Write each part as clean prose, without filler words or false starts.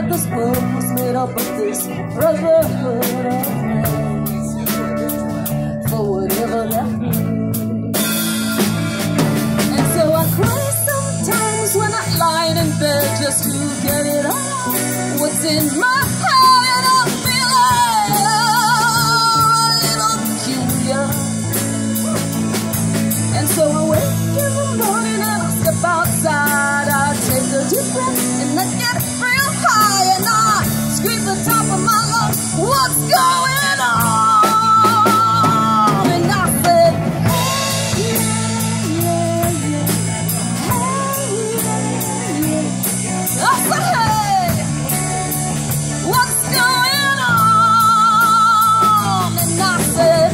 that this world was made up of this brotherhood of man, for whatever that means. And so I cry sometimes when I'm lying in bed just to get it out. What's in my head, and I'm feeling a little peculiar. And so I wake in the morning and I step outside. I take a deep breath and I get real high, and I scream the top of my lungs, what's going on? And I said, hey, yeah, yeah, hey, yeah. I said, hey, what's going on? And I said,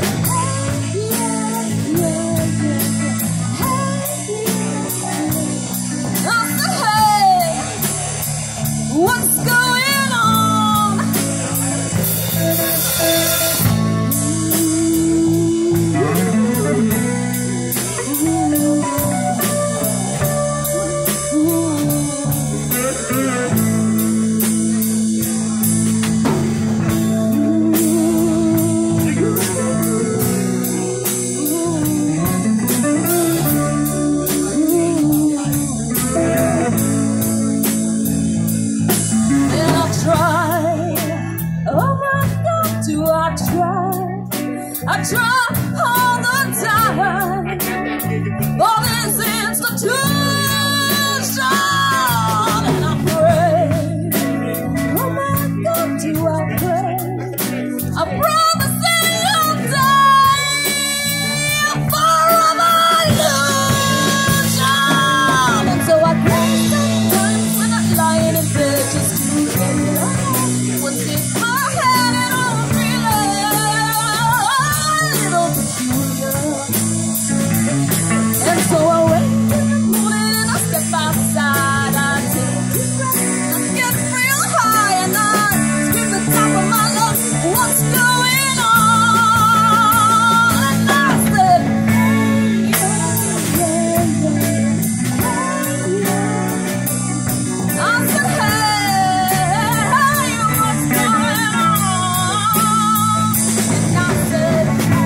what's going on? I try all the time, all this institution, and I pray, oh my God, do I pray, I promise you'll die for my illusion. And so I pray sometimes when I'm lying in bed just to get it on. What's in my head, and I'm feeling and so I wake in the morning and I step outside. I take a deep breath and I get real high, and I scream the top of my lungs, what's going on? And I said, hey, yeah, yeah, yeah. I said, hey, what's going on? And I said,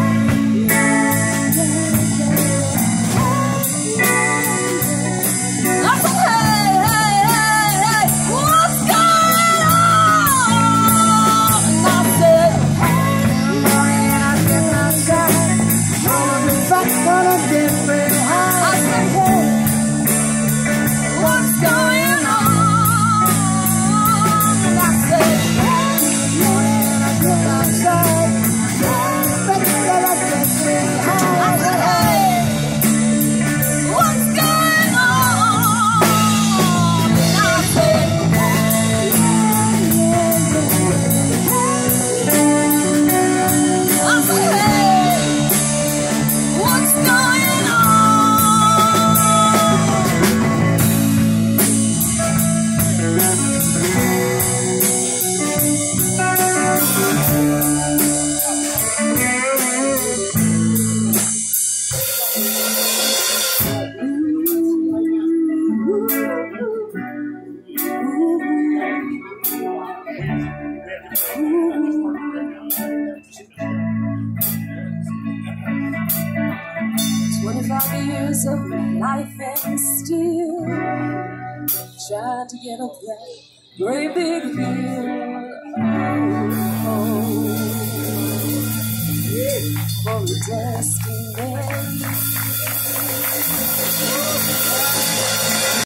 years of life and still trying to get up that great big hill. For a destiny.